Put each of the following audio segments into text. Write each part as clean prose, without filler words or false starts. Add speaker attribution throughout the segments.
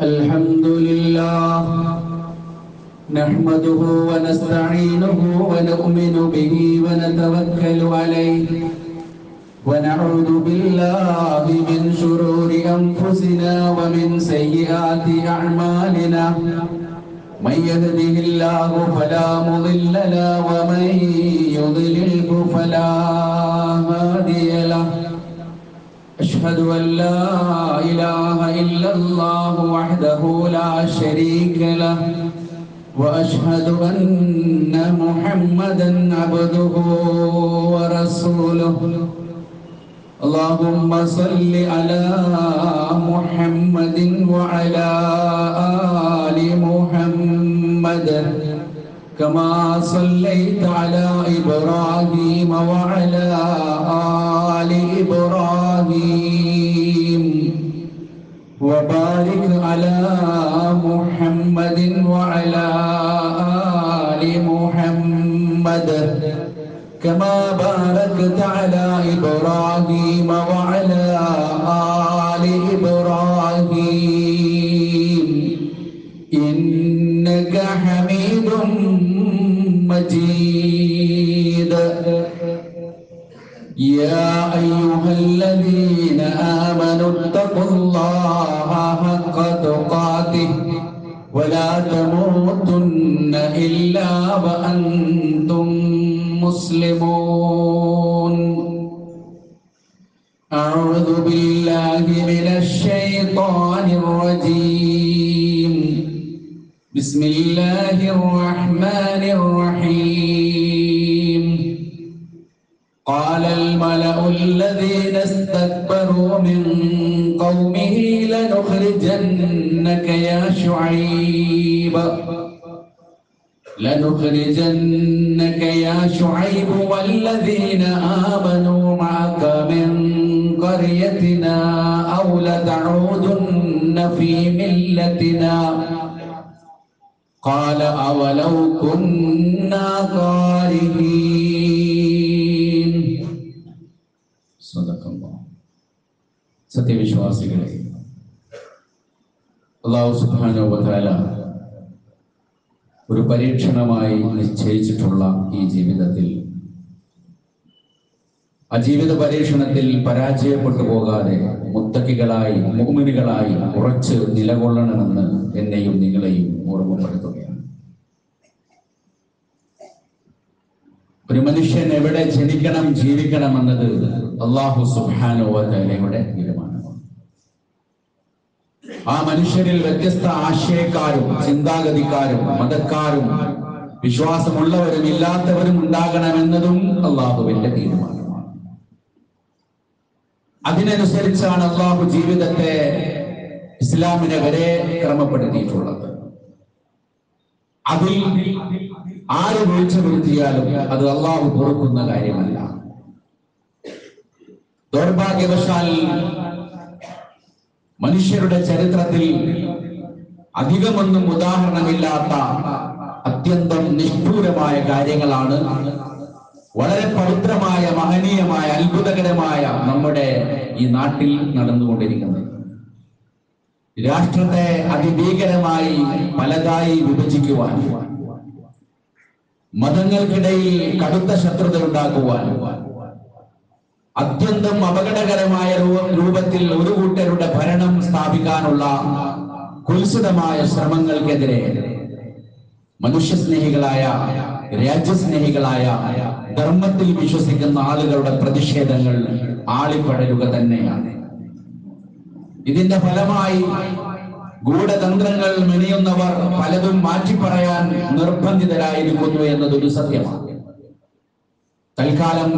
Speaker 1: الحمد لله نحمده ونستعينه ونؤمن به ونتوكل عليه ونعوذ بالله من شرور أنفسنا ومن سيئات أعمالنا من يهده الله فلا مضل له ومن يضلله فلا هادي له أشهد أن لا إله إلا الله وحده لا شريك له وأشهد أن محمدا عبده ورسوله اللهم صل على محمد وعلى آل محمد كما صليت على إبراهيم وعلى آل إبراهيم وبارك على محمد وعلى آل محمد كما باركت على إبراهيم وعلى آل إبراهيم إنك حميد مجيد يا أيها الذين آمنوا اتقوا الله حق تقاته ولا تموتن إلا وأنتم مسلمون أعوذ بالله من الشيطان الرجيم بسم الله الرحمن الرحيم قال الملأ الذين استكبروا من قومه لنخرجنك يا شعيب والذين آمنوا معك من قريتنا أو لتعودن في ملتنا قال أولو كنا كارهين صدق الله സത്യവിശ്വാസികളെ അല്ലാഹു സുബ്ഹാനഹു വ തആല ഒരു പരീക്ഷണമായി നിശ്ചയിച്ചിട്ടുള്ള ഈ ജീവിതത്തിൽ ആ ജീവിത പരീക്ഷണത്തിൽ പരാജയപ്പെട്ടു പോകാതെ മുത്തഖികളായി മുഅ്മിനുകളായി ഉറച്ച് നിലകൊള്ളണമെന്ന് എന്നെയും നിങ്ങളെയും ഓർമ്മപ്പെടുത്തുകയാണ്. ഒരു മനുഷ്യൻ എവിടെ ജനിക്കണം ജീവിക്കണം എന്നത് അല്ലാഹു സുബ്ഹാനഹു വ തആലയുടെ തീരുമാനമാണ്. ആ മനുഷ്യരിൽ വ്യത്യസ്ത ആശയക്കാരും ചിന്താഗതിക്കാരും മതക്കാരും വിശ്വാസമുള്ളവരും ഇല്ലാത്തവരും ഉണ്ടാകണമെന്നതും അല്ലാഹുവിന്റെ തീരുമാനമാണ്. അതിനനുസരിച്ചാണ് അല്ലാഹു ജീവിതത്തെ ഇസ്ലാമിനെ വരെ ക്രമപ്പെടുത്തിയിട്ടുള്ളത്. അതിൽ ആര് വീഴ്ച വരുത്തിയാലും അത് അല്ലാഹു പൊറുക്കുന്ന കാര്യമല്ല. ദൗർഭാഗ്യവശാൽ മനുഷ്യരുടെ ചരിത്രത്തിൽ അധികമൊന്നും ഉദാഹരണമില്ലാത്ത അത്യന്തം നിഷ്ഠൂരമായ കാര്യങ്ങളാണ് വളരെ പവിത്രമായ മഹനീയമായ അത്ഭുതകരമായ നമ്മുടെ ഈ നാട്ടിൽ നടന്നുകൊണ്ടിരിക്കുന്നത്. രാഷ്ട്രത്തെ അതിഭീകരമായി പലതായി വിഭജിക്കുവാൻ, മതങ്ങൾക്കിടയിൽ കടുത്ത ശത്രുത ഉണ്ടാക്കുവാൻ, അത്യന്തം അപകടകരമായ രൂപത്തിൽ ഒരു കൂട്ടരുടെ ഭരണം സ്ഥാപിക്കാനുള്ള കുൽസിതമായ ശ്രമങ്ങൾക്കെതിരെ മനുഷ്യസ്നേഹികളായ രാജ്യസ്നേഹികളായ ധർമ്മത്തിൽ വിശ്വസിക്കുന്ന ആളുകളുടെ പ്രതിഷേധങ്ങൾ ആളിപ്പടരുക തന്നെയാണ്. ഇതിന്റെ ഫലമായി ഗൂഢതന്ത്രങ്ങൾ മെനയുന്നവർ പലതും മാറ്റിപ്പറയാൻ നിർബന്ധിതരായിരിക്കുന്നു എന്നതൊരു സത്യമാണ്. തൽക്കാലം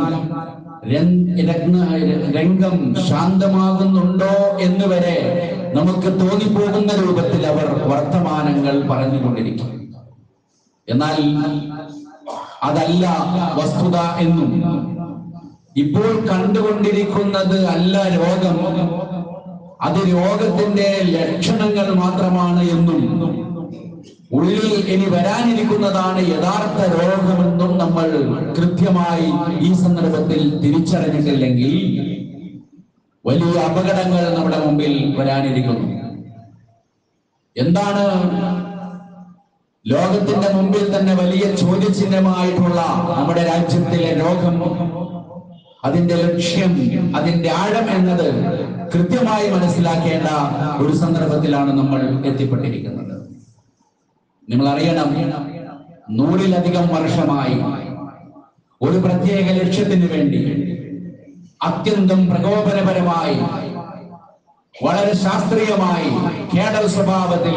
Speaker 1: രംഗം ശാന്തമാകുന്നുണ്ടോ എന്ന് വരെ നമുക്ക് തോന്നിപ്പോകുന്ന രൂപത്തിൽ അവർ വർത്തമാനങ്ങൾ പറഞ്ഞുകൊണ്ടിരിക്കും. എന്നാൽ അതല്ല വസ്തുത എന്നും ഇപ്പോൾ കണ്ടുകൊണ്ടിരിക്കുന്നത് അല്ല രോഗം, അത് രോഗത്തിന്റെ ലക്ഷണങ്ങൾ മാത്രമാണ് എന്നും ഉള്ളിൽ ഇനി വരാനിരിക്കുന്നതാണ് യഥാർത്ഥ രോഗമെന്നും നമ്മൾ കൃത്യമായി ഈ സന്ദർഭത്തിൽ തിരിച്ചറിഞ്ഞിട്ടില്ലെങ്കിൽ വലിയ അപകടങ്ങൾ നമ്മുടെ മുമ്പിൽ വരാനിരിക്കുന്നു. എന്താണ് ലോകത്തിന്റെ മുമ്പിൽ തന്നെ വലിയ ചോദ്യചിഹ്നമായിട്ടുള്ള നമ്മുടെ രാജ്യത്തിലെ രോഗം, അതിന്റെ ലക്ഷ്യം, അതിന്റെ ആഴം എന്നത് കൃത്യമായി മനസ്സിലാക്കേണ്ട ഒരു സന്ദർഭത്തിലാണ് നമ്മൾ എത്തിപ്പെട്ടിരിക്കുന്നത്. നിങ്ങൾ അറിയണം, 100-ലധികം വർഷമായി ഒരു പ്രത്യേക ലക്ഷ്യത്തിന് വേണ്ടി അത്യന്തം പ്രകോപനപരമായി, വളരെ ശാസ്ത്രീയമായി, കേഡൽ സ്വഭാവത്തിൽ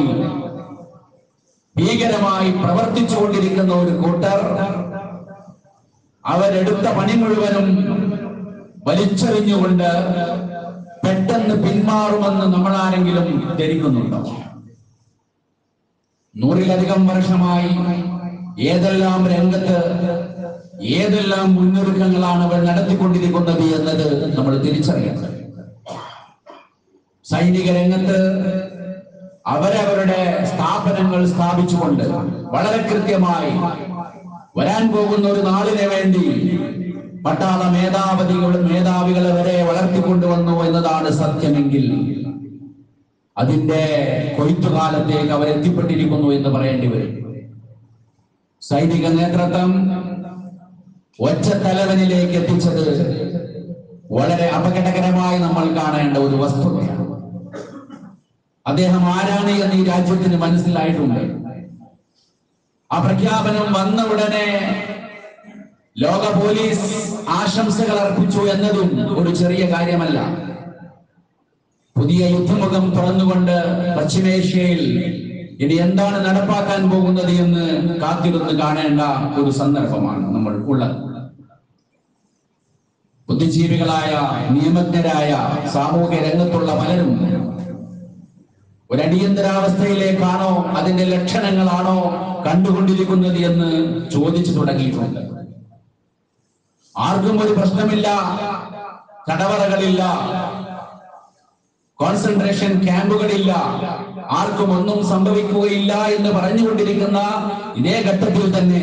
Speaker 1: ഭീകരമായി പ്രവർത്തിച്ചുകൊണ്ടിരിക്കുന്ന ഒരു കൂട്ടർ അവരെടുത്ത പണി മുഴുവനും വലിച്ചെറിഞ്ഞുകൊണ്ട് പെട്ടെന്ന് പിന്മാറുമെന്ന് നമ്മൾ ആരെങ്കിലും ധരിക്കുന്നുണ്ടോ? 100-ലധികം വർഷമായി ഏതെല്ലാം രംഗത്ത് ഏതെല്ലാം മുന്നൊരുക്കങ്ങളാണ് അവർ നടത്തിക്കൊണ്ടിരിക്കുന്നത് എന്നത് നമ്മൾ തിരിച്ചറിയണം. സൈനിക രംഗത്ത് അവരവരുടെ സ്ഥാപനങ്ങൾ സ്ഥാപിച്ചുകൊണ്ട് വളരെ കൃത്യമായി വരാൻ പോകുന്ന ഒരു നാളിനെ വേണ്ടി പട്ടാള മേധാവികളെ വരെ വളർത്തിക്കൊണ്ടുവന്നു എന്നതാണ് സത്യമെങ്കിൽ അതിന്റെ കൊയ്ത്തുകാലത്തേക്ക് അവരെത്തിപ്പെട്ടിരിക്കുന്നു എന്ന് പറയേണ്ടി വരും. സൈനിക നേതൃത്വം ഒറ്റ തലവനിലേക്ക് എത്തിച്ചത് വളരെ അപകടകരമായി നമ്മൾ കാണേണ്ട ഒരു വസ്തുതയാണ്. അദ്ദേഹം ആരാണ് എന്ന് ഈ രാജ്യത്തിന് മനസ്സിലായിട്ടുണ്ട്. ആ പ്രഖ്യാപനം വന്ന ഉടനെ ലോക പോലീസ് ആശംസകൾ അർപ്പിച്ചു എന്നതും ഒരു ചെറിയ കാര്യമല്ല. പുതിയ യുദ്ധമുഖം തുറന്നുകൊണ്ട് പശ്ചിമേഷ്യയിൽ ഇനി എന്താണ് നടപ്പാക്കാൻ പോകുന്നത് എന്ന് കാത്തിരുന്ന് കാണേണ്ട ഒരു സന്ദർഭമാണ് നമ്മൾ ഉള്ളത്. ബുദ്ധിജീവികളായ, നിയമജ്ഞരായ, സാമൂഹ്യ രംഗത്തുള്ള പലരും ഒരു അടിയന്തരാവസ്ഥയിലേക്കാണോ, അതിന്റെ ലക്ഷണങ്ങളാണോ കണ്ടുകൊണ്ടിരിക്കുന്നത് എന്ന് ചോദിച്ചു തുടങ്ങിയിട്ടുണ്ട്. ആർക്കും ഒരു പ്രശ്നമില്ല, തടവറകളില്ല, കോൺസെൻട്രേഷൻ ക്യാമ്പുകളില്ല, ആർക്കും ഒന്നും സംഭവിക്കുകയില്ല എന്ന് പറഞ്ഞുകൊണ്ടിരിക്കുന്ന ഇതേ ഘട്ടത്തിൽ തന്നെ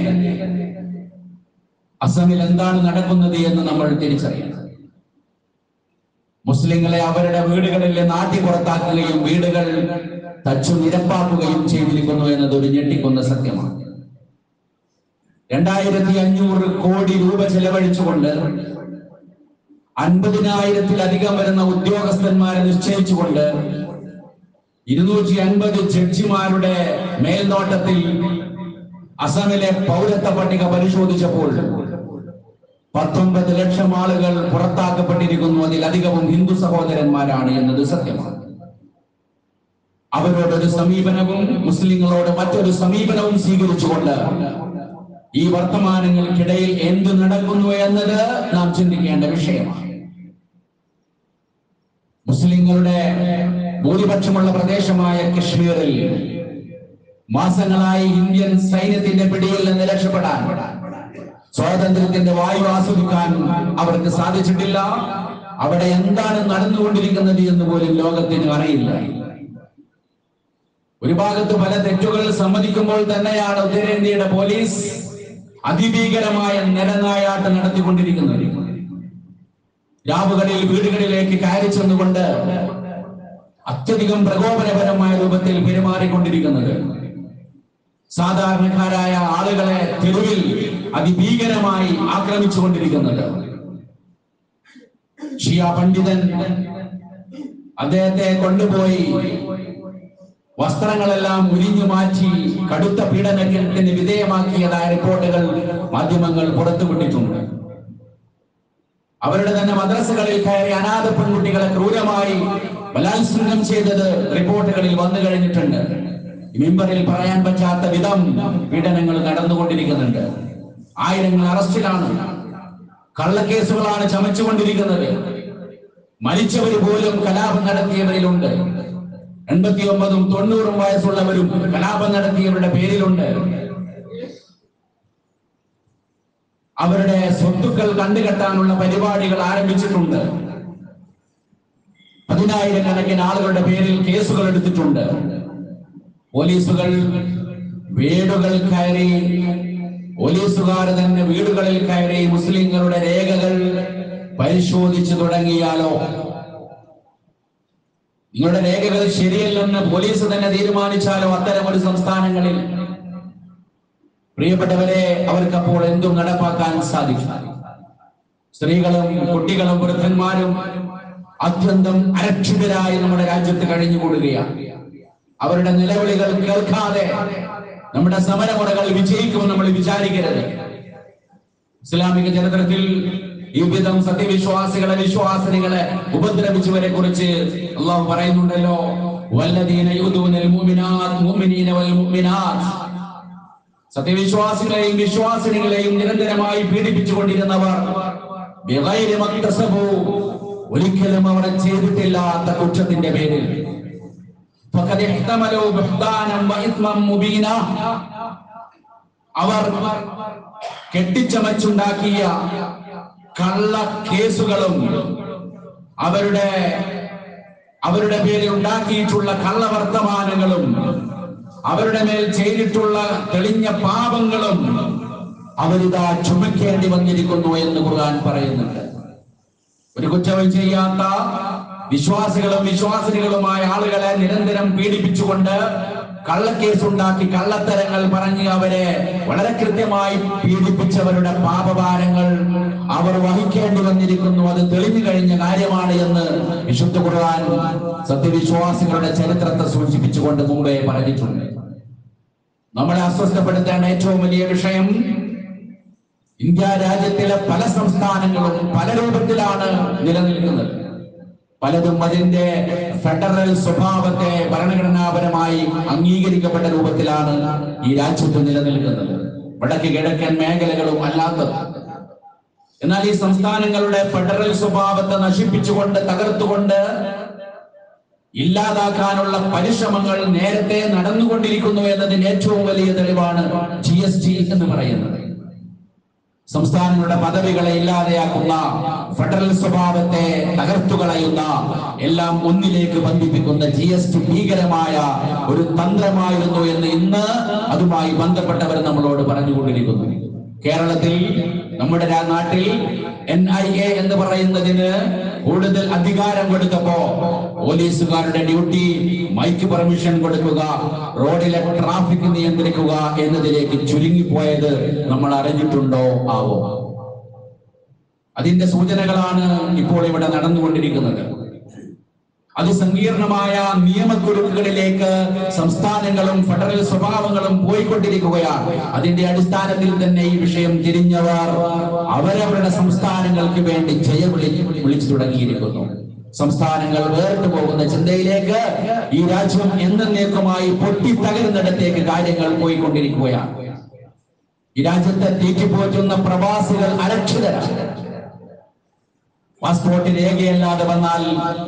Speaker 1: അസമിൽ എന്താണ് നടക്കുന്നത് എന്ന് നമ്മൾ തിരിച്ചറിയണം. മുസ്ലിങ്ങളെ അവരുടെ വീടുകളിൽ നാട്ടി പുറത്താക്കുകയും വീടുകൾ തച്ചു നിരപ്പാക്കുകയും ചെയ്തിരിക്കുന്നു എന്നത് ഒരു ഞെട്ടിക്കുന്ന സത്യമാണ്. 2500 കോടി രൂപ ചെലവഴിച്ചുകൊണ്ട് 50,000-ലധികം വരുന്ന ഉദ്യോഗസ്ഥന്മാരെ നിശ്ചയിച്ചുകൊണ്ട് 250 ജഡ്ജിമാരുടെ മേൽനോട്ടത്തിൽ അസമിലെ പൗരത്വ പട്ടിക പരിശോധിച്ചപ്പോൾ 19 ലക്ഷം ആളുകൾ പുറത്താക്കപ്പെട്ടിരിക്കുന്നു. അതിലധികവും ഹിന്ദു സഹോദരന്മാരാണ് എന്നത് സത്യമാണ്. അവരോടൊരു സമീപനവും മുസ്ലിങ്ങളോട് മറ്റൊരു സമീപനവും സ്വീകരിച്ചുകൊണ്ട് ഈ വർത്തമാനങ്ങൾക്കിടയിൽ എന്ത് നടക്കുന്നു എന്നത് നാം ചിന്തിക്കേണ്ട വിഷയമാണ്. മുസ്ലിങ്ങളുടെ ഭൂരിപക്ഷമുള്ള പ്രദേശമായ കശ്മീരിൽ മാസങ്ങളായി ഇന്ത്യൻ സൈന്യത്തിന്റെ പിടിയിൽ നിന്ന് രക്ഷപ്പെടാൻ, സ്വാതന്ത്ര്യത്തിന്റെ വായു ആസ്വദിക്കാൻ അവർക്ക് സാധിച്ചിട്ടില്ല. അവിടെ എന്താണ് നടന്നുകൊണ്ടിരിക്കുന്നത് എന്ന് പോലും ലോകത്തിന് അറിയില്ല. ഒരു ഭാഗത്ത് പല തെറ്റുകൾ സമ്മതിക്കുമ്പോൾ തന്നെയാണ് ഉത്തരേന്ത്യയുടെ പോലീസ് അതിഭീകരമായ നിരനായാട്ട് നടത്തിക്കൊണ്ടിരിക്കുന്നത്. രാവുകളിൽ വീടുകളിലേക്ക് കയറി ചെന്നുകൊണ്ട് അത്യധികം പ്രകോപനപരമായ രൂപത്തിൽ പെരുമാറിക്കൊണ്ടിരിക്കുന്നത്, സാധാരണക്കാരായ ആളുകളെ തെരുവിൽ അതിഭീകരമായി ആക്രമിച്ചുകൊണ്ടിരിക്കുന്നത്. ഷിയ പണ്ഡിതൻ അദ്ദേഹത്തെ കൊണ്ടുപോയി വസ്ത്രങ്ങളെല്ലാം ഉരിഞ്ഞു മാറ്റി കടുത്ത പീഡനത്തിന് വിധേയമാക്കിയതായ റിപ്പോർട്ടുകൾ മാധ്യമങ്ങൾ പുറത്തുവിട്ടിട്ടുണ്ട്. അവരുടെ തന്നെ മദ്രസകളിൽ കയറി അനാഥ പെൺകുട്ടികളെ ക്രൂരമായി ബലാത്സംഗം ചെയ്തത് റിപ്പോർട്ടുകളിൽ വന്നു കഴിഞ്ഞിട്ടുണ്ട്. മിമ്പറിൽ പറയാൻ പറ്റാത്ത വിധം പീഡനങ്ങൾ നടന്നുകൊണ്ടിരിക്കുന്നുണ്ട്. ആയിരങ്ങൾ അറസ്റ്റിലാണ്, കള്ളക്കേസുകളാണ് ചമച്ചുകൊണ്ടിരിക്കുന്നത്. മരിച്ചവർ പോലും കലാപം നടത്തിയവരിലുണ്ട്. 89ഉം 90ഉം വയസ്സുള്ളവരും കലാപം നടത്തിയവരുടെ പേരിലുണ്ട്. അവരുടെ സ്വത്തുക്കൾ കണ്ടുകെട്ടാനുള്ള പരിപാടികൾ ആരംഭിച്ചിട്ടുണ്ട്. 10,000-കണക്കിന് ആളുകളുടെ പേരിൽ കേസുകൾ എടുത്തിട്ടുണ്ട്. പോലീസുകൾ വീടുകൾ കയറി, പോലീസുകാർ തന്നെ വീടുകളിൽ കയറി മുസ്ലിങ്ങളുടെ രേഖകൾ പരിശോധിച്ചു തുടങ്ങിയാലോ? നിങ്ങളുടെ രേഖകൾ ശരിയല്ലെന്ന് പോലീസ് തന്നെ തീരുമാനിച്ചാലോ അത്തരം ഒരു സംസ്ഥാനങ്ങളിൽ പ്രിയപ്പെട്ടവരെ അവർക്കപ്പോൾ എന്തും നടപ്പാക്കാൻ സാധിക്കും. സ്ത്രീകളും കുട്ടികളും വൃദ്ധന്മാരും അത്യന്തം അരക്ഷിതരായി നമ്മുടെ രാജ്യത്ത് കഴിഞ്ഞുകൂടുകയാണ്. അവരുടെ നിലവിളികൾ കേൾക്കാതെ നമ്മുടെ സമരമുറകൾ വിജയിക്കും നമ്മൾ വിചാരിക്കരുത്. ഇസ്ലാമിക ചരിത്രത്തിൽ ഈ വിധം സത്യവിശ്വാസികളെ വിശ്വാസിനികളെ ഉപദ്രവിച്ചവരെ കുറിച്ച് അള്ളാഹു പറയുന്നുണ്ടല്ലോ, വല്ലദീന യുദൂനൽ മുഅ്മിനാത് മുഅ്മിനീന വൽ മുഅ്മിനാത്. സത്യവിശ്വാസികളെയും വിശ്വാസിനികളെയും നിരന്തരമായി പീഡിപ്പിച്ചുകൊണ്ടിരുന്നവർ ബിഗൈരി മക്തസബു, ഒരിക്കലും അവർ ചെയ്തിട്ടില്ലാത്ത കുറ്റത്തിന്റെ പേരിൽ ഫഖദ് ഇഹ്തമലു ബുഹ്താനം വഇത്മം മുബീന, അവർ കെട്ടിച്ചമച്ചുണ്ടാക്കിയ കള്ള കേസുകളും അവരുടെ പേരിൽ ഉണ്ടാക്കിയിട്ടുള്ള കള്ളവർത്തമാനങ്ങളും അവരുടെ മേൽ ചെയ്തിട്ടുള്ള തെളിഞ്ഞ പാപങ്ങളും അവരിതാ ചുമക്കേണ്ടി വന്നിരിക്കുന്നു എന്ന് ഖുർആൻ പറയുന്നുണ്ട്. ഒരു കുറ്റവും ചെയ്യാത്ത വിശ്വാസികളും വിശ്വാസിനികളുമായ ആളുകളെ നിരന്തരം പീഡിപ്പിച്ചുകൊണ്ട് കള്ളക്കേസുണ്ടാക്കി കള്ളത്തരങ്ങൾ പറഞ്ഞ് അവരെ വളരെ കൃത്യമായി പീഡിപ്പിച്ചവരുടെ പാപഭാരങ്ങൾ അവർ വഹിക്കേണ്ടി വന്നിരിക്കുന്നു. അത് തെളിഞ്ഞു കഴിഞ്ഞ കാര്യമാണ് എന്ന് വിശുദ്ധ ഖുർആൻ സത്യവിശ്വാസികളുടെ ചരിത്രത്തെ സൂചിപ്പിച്ചുകൊണ്ട് മുമ്പേ പറഞ്ഞിട്ടുണ്ട്. നമ്മളെ അസ്വസ്ഥപ്പെടുത്തേണ്ട ഏറ്റവും വലിയ വിഷയം, ഇന്ത്യ രാജ്യത്തിലെ പല സംസ്ഥാനങ്ങളും പല രൂപത്തിലാണ് നിലനിൽക്കുന്നത്. പലതും അതിന്റെ ഫെഡറൽ സ്വഭാവത്തെ ഭരണഘടനാപരമായി അംഗീകരിക്കപ്പെട്ട രൂപത്തിലാണ് ഈ രാജ്യത്ത് നിലനിൽക്കുന്നത്, വടക്ക് കിഴക്കൻ മേഖലകളും അല്ലാത്തത്. എന്നാൽ ഈ സംസ്ഥാനങ്ങളുടെ ഫെഡറൽ സ്വഭാവത്തെ നശിപ്പിച്ചുകൊണ്ട് തകർത്തുകൊണ്ട് ഇല്ലാതാക്കാനുള്ള പരിശ്രമങ്ങൾ നേരത്തെ നടന്നുകൊണ്ടിരിക്കുന്നു എന്നതിന് ഏറ്റവും വലിയ തെളിവാണ് GST എന്ന് പറയുന്നത്. സംസ്ഥാനങ്ങളുടെ പദവികളെ ഇല്ലാതെയാക്കുന്ന, ഫെഡറൽ സ്വഭാവത്തെ തകർത്തുകളയുന്ന, എല്ലാം ഒന്നിലേക്ക് ബന്ധിപ്പിക്കുന്ന GST ഭീകരമായ ഒരു തന്ത്രമായിരുന്നു എന്ന് ഇന്ന് അതുമായി ബന്ധപ്പെട്ടവർ നമ്മളോട് പറഞ്ഞുകൊണ്ടിരിക്കുന്നു. കേരളത്തിൽ, നമ്മുടെ നാട്ടിൽ NIA എന്ന് പറയുന്നതിന് കൂടുതൽ അധികാരം കൊടുത്തപ്പോ പോലീസുകാരുടെ ഡ്യൂട്ടി മൈക്ക് പെർമിഷൻ കൊടുക്കുക, റോഡിലെ ട്രാഫിക് നിയന്ത്രിക്കുക എന്നതിലേക്ക് ചുരുങ്ങിപ്പോയത് നമ്മൾ അറിഞ്ഞിട്ടുണ്ടോ ആവോ? അതിന്റെ സൂചനകളാണ് ഇപ്പോൾ ഇവിടെ നടന്നുകൊണ്ടിരിക്കുന്നത്. അതിസങ്കീർണമായ നിയമക്കുരുക്കുകളിലേക്ക് സംസ്ഥാനങ്ങളും ഫെഡറൽ സ്വഭാവങ്ങളും പോയിക്കൊണ്ടിരിക്കുകയാണ്. അതിന്റെ അടിസ്ഥാനത്തിൽ തന്നെ ഈ വിഷയം തിരിഞ്ഞവർ അവരവരുടെ സംസ്ഥാനങ്ങൾക്ക് വേണ്ടി വിളിച്ചു തുടങ്ങിയിരിക്കുന്നു. സംസ്ഥാനങ്ങൾ വേറിട്ടു പോകുന്ന ചിന്തയിലേക്ക് ഈ രാജ്യം എന്നേക്കുമായി പൊട്ടിത്തകരുന്നിടത്തേക്ക് കാര്യങ്ങൾ പോയിക്കൊണ്ടിരിക്കുകയാണ്. ഈ രാജ്യത്തെ തീറ്റിപ്പോറ്റുന്ന പ്രവാസികൾ അരക്ഷിതരാണ്. പാസ്പോർട്ട് രേഖയല്ലാതെ വന്നാൽ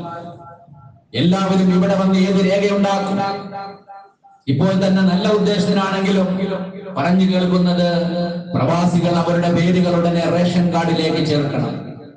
Speaker 1: എല്ലാവരും ഇവിടെ വന്ന് ഏത് രേഖയുണ്ടാക്കും? ഇപ്പോൾ തന്നെ നല്ല ഉദ്ദേശത്തിനാണെങ്കിലും പറഞ്ഞു കേൾക്കുന്നത് പ്രവാസികൾ അവരുടെ പേരുകൾ ഉടനെ റേഷൻ കാർഡിലേക്ക് ചേർക്കണം.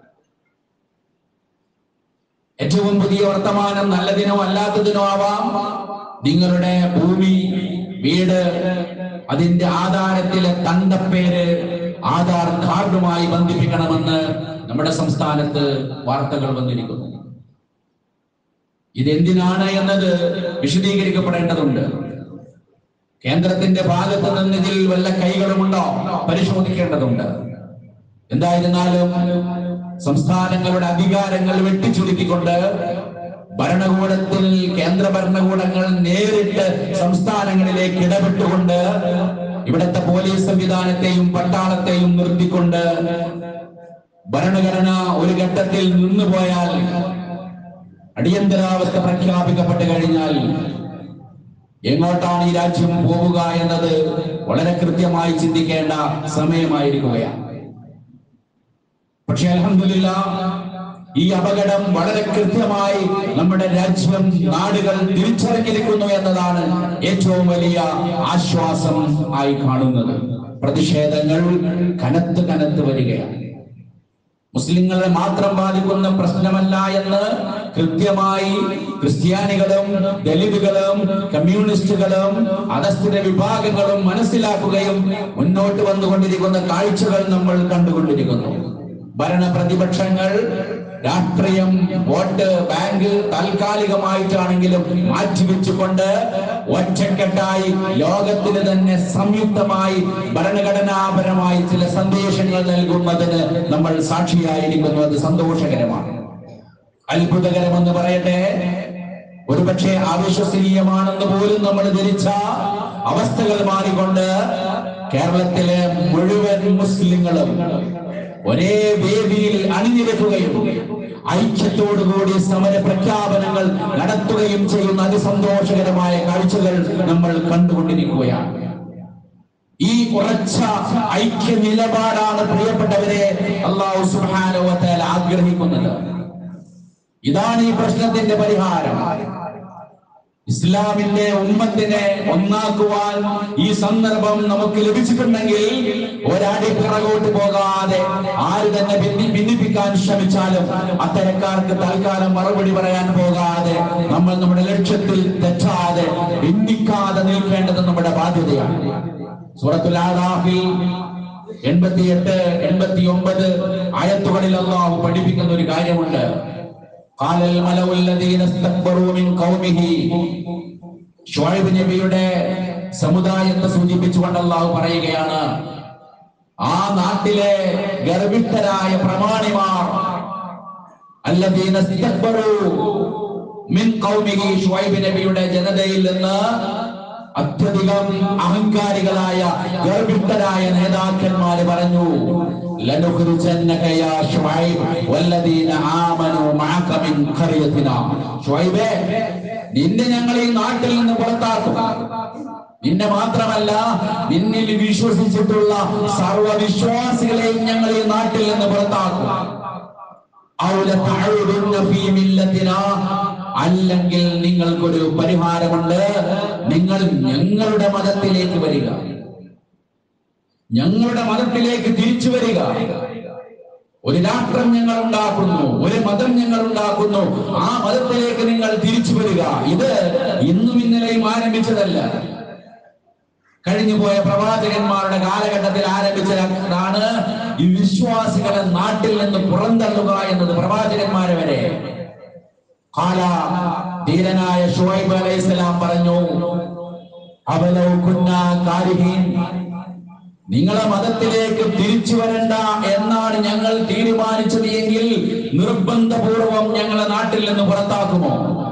Speaker 1: ഏറ്റവും പുതിയ വർത്തമാനം നല്ലതിനോ അല്ലാത്തതിനോ ആവാം. നിങ്ങളുടെ ഭൂമി, വീട്, അതിന്റെ ആധാരത്തിലെ തണ്ടപ്പേര് ആധാർ കാർഡുമായി ബന്ധിപ്പിക്കണമെന്ന് നമ്മുടെ സംസ്ഥാനത്ത് വാർത്തകൾ വന്നിരിക്കുന്നു. ഇതെന്തിനാണ് എന്നത് വിശദീകരിക്കപ്പെടേണ്ടതുണ്ട്. കേന്ദ്രത്തിന്റെ ഭാഗത്ത് നിന്ന് ഇതിൽ വല്ല കൈകളുമുണ്ടോ പരിശോധിക്കേണ്ടതുണ്ട്. എന്തായിരുന്നാലും സംസ്ഥാനങ്ങളുടെ അധികാരങ്ങൾ വെട്ടിച്ചുരുക്കിക്കൊണ്ട് ഭരണകൂടത്തിൽ കേന്ദ്ര ഭരണകൂടങ്ങൾ നേരിട്ട് സംസ്ഥാനങ്ങളിലേക്ക് ഇടപെട്ടുകൊണ്ട് ഇവിടുത്തെ പോലീസ് സംവിധാനത്തെയും പട്ടാളത്തെയും നിർത്തിക്കൊണ്ട് ഭരണഘടന ഒരു ഘട്ടത്തിൽ നിന്നുപോയാൽ, അടിയന്തരാവസ്ഥ പ്രഖ്യാപിക്കപ്പെട്ടു കഴിഞ്ഞാൽ എങ്ങോട്ടാണ് ഈ രാജ്യം പോവുക എന്നത് വളരെ കൃത്യമായി ചിന്തിക്കേണ്ട സമയമായിരിക്കുകയാണ്. പക്ഷെ അൽഹംദുലില്ലാഹ് ഈ അപകടം വളരെ കൃത്യമായി നമ്മുടെ രാജ്യം, നാടുകൾ തിരിച്ചറിഞ്ഞിരിക്കുന്നു എന്നതാണ് ഏറ്റവും വലിയ ആശ്വാസം ആയി കാണുന്നത്. പ്രതിഷേധങ്ങൾ കനത്ത് വരികയാണ്. മുസ്ലിങ്ങളെ മാത്രം ബാധിക്കുന്ന പ്രശ്നമല്ല എന്ന് കൃത്യമായി ക്രിസ്ത്യാനികളും ദലിതുകളും കമ്മ്യൂണിസ്റ്റുകളും അധസ്ഥിത വിഭാഗങ്ങളും മനസ്സിലാക്കുകയും മുന്നോട്ട് വന്നുകൊണ്ടിരിക്കുന്ന കാഴ്ചകൾ നമ്മൾ കണ്ടുകൊണ്ടിരിക്കുന്നു. ഭരണ പ്രതിപക്ഷങ്ങൾ രാഷ്ട്രീയം, വോട്ട് ബാങ്ക് താൽക്കാലികമായിട്ടാണെങ്കിലും മാറ്റിവെച്ചുകൊണ്ട് ഒറ്റക്കെട്ടായി ലോകത്തിന് തന്നെ സംയുക്തമായി ഭരണഘടനാപരമായി ചില സന്ദേശങ്ങൾ നൽകുന്നതിന് നമ്മൾ സാക്ഷിയായിരിക്കുന്നു. അത് സന്തോഷകരമാണ്, അത്ഭുതകരമെന്ന് പറയട്ടെ. ഒരുപക്ഷെ അവിശ്വസനീയമാണെന്ന് പോലും നമ്മൾ ധരിച്ച അവസ്ഥകൾ മാറിക്കൊണ്ട് കേരളത്തിലെ മുഴുവൻ മുസ്ലിങ്ങളും ഒരേ വേദിയിൽ അണിനിരക്കുകയും ഐക്യത്തോടുകൂടി സമര പ്രഖ്യാപനങ്ങൾ നടത്തുകയും ചെയ്യുന്ന അതിസന്തോഷകരമായ കാഴ്ചകൾ നമ്മൾ കണ്ടുകൊണ്ടിരിക്കുകയാണ്. ഈ ഉറച്ച ഐക്യ നിലപാടാണ് പ്രിയപ്പെട്ടവരെ അല്ലാഹു സുബ്ഹാനഹു വ തആല ആഗ്രഹിക്കുന്നത്. ഇതാണ് ഈ പ്രശ്നത്തിന്റെ പരിഹാരം. ഇസ്ലാമിന്റെ ഉമ്മത്തിനെ ഒന്നാക്കുവാൻ ഈ സന്ദർഭം നമുക്ക് ലഭിച്ചിട്ടുണ്ടെങ്കിൽ ഒരാടി പിറകോട്ട് പോകാതെ ആര് തന്നെ ഭിന്നിപ്പിക്കാൻ ശ്രമിച്ചാലും അത്തരക്കാർക്ക് തൽക്കാലം മറുപടി പറയാൻ പോകാതെ നമ്മൾ നമ്മുടെ ലക്ഷ്യത്തിൽ തെറ്റാതെ ഭിന്നിക്കാതെ നിൽക്കേണ്ടത് നമ്മുടെ ബാധ്യതയാണ്. സൂറത്തുൽ അറാഫിൽ 88, 89 ആയത്തുകളിൽ അല്ലാഹു പഠിപ്പിക്കുന്ന ഒരു കാര്യമുണ്ട്. ഖാലൽ മലഉ അല്ലദീന ഇസ്തക്ബറൂ മിൻ ഖൗമിഹി. ശുഐബ് നബിയുടെ സമുദായത്തെ സൂചിപ്പിച്ചുകൊണ്ട് അല്ലാഹു പറയുകയാണ്, ആ നാട്ടിലെ ഗർഭിഷ്ഠരായ പ്രമാണിമാർ അല്ലദീന ഇസ്തക്ബറൂ മിൻ ഖൗമിഹി, ശുഐബ് നബിയുടെ ജനതയിൽ നിന്ന് അത്യധികം അഹങ്കാരികളായ ഗർഭിഷ്ഠരായ നേതാക്കന്മാര് പറഞ്ഞു, ലനുഖ്രിജന്നക യാ ശുഐബ് വല്ലദീന ആമനൂ മഅക മിൻ ഖറിയതിനാ. ശുഐബേ, നിന്നെ ഞങ്ങൾ ഈ നാട്ടിൽ നിന്ന് പുറത്താക്കും. നിന്നെ മാത്രമല്ല, നിന്നിൽ വിശ്വസിച്ചിട്ടുള്ള സർവ്വവിശ്വാസികളെയും ഞങ്ങൾ ഈ നാട്ടിൽ നിന്ന് പുറത്താക്കും. അല്ലെങ്കിൽ നിങ്ങൾക്കൊരു പരിഹാരമുണ്ട്, നിങ്ങൾ ഞങ്ങളുടെ മതത്തിലേക്ക് വരിക, ഞങ്ങളുടെ മതത്തിലേക്ക് തിരിച്ചു വരിക. ഒരു രാഷ്ട്രം ഞങ്ങൾ ഉണ്ടാക്കുന്നു, ഒരു മതം ഞങ്ങൾ ഉണ്ടാക്കുന്നു, ആ മതത്തിലേക്ക് നിങ്ങൾ തിരിച്ചു വരിക. ഇത് ഇന്നും ഇന്നലെയും ആരംഭിച്ചതല്ല. കഴിഞ്ഞുപോയ പ്രവാചകന്മാരുടെ കാലഘട്ടത്തിൽ ആരംഭിച്ചതാണ് ഈ വിശ്വാസികളെ നാട്ടിൽ നിന്ന് പുറന്തള്ളുക എന്നത്. പ്രവാചകന്മാരെ വരെ ധീരനായ ശുഐബ് അലൈഹിസ്സലാം പറഞ്ഞു, അവലൗ കുന്നാ കാരിഹീൻ, നിങ്ങളെ മതത്തിലേക്ക് തിരിച്ചു വരണ്ട എന്നാണ് ഞങ്ങൾ തീരുമാനിച്ചത് എങ്കിൽ നിർബന്ധപൂർവം ഞങ്ങളെ നാട്ടിൽ നിന്ന് പുറത്താക്കുമോ?